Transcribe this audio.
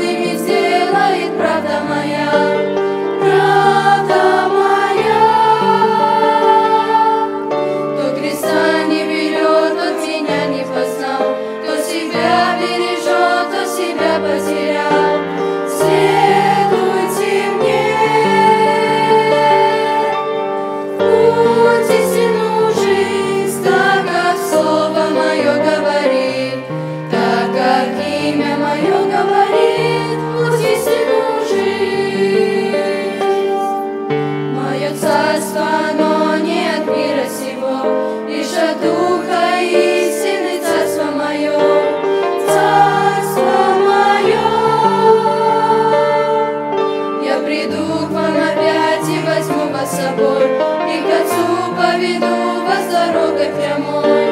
полными сделает правда моя. Правда моя. Кто креста не берет, тот меня не познал. Кто себя бережет, тот себя потерял. Следуйте мне. Путь истину жизнь, так как слово мое говорит, так как имя мое говорит, путь истину жизнь. Мое царство, оно не от мира сего, лишь от Духа истины царство мое, царство мое. Я приду к вам опять и возьму вас с собой, и к Отцу поведу вас дорогой прямой.